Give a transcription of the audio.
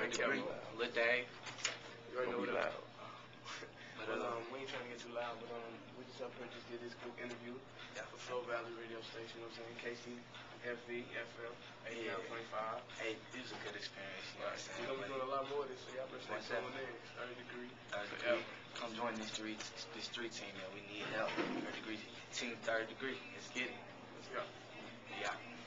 Third Degree, Lil Dave. You already know what loud. But we ain't trying to get too loud, but we just up here just did this quick interview for Flow Valley Radio Station, you know what I'm saying? kcfv, FM, 89.5. Hey, it was a good experience, you know what I'm saying? We're doing a lot more of this, so y'all better stay tuned in. 3rd Degree. Come join this street team, man. We need help. 3rd Degree team, 3rd Degree. Let's get it. Let's go. Yeah.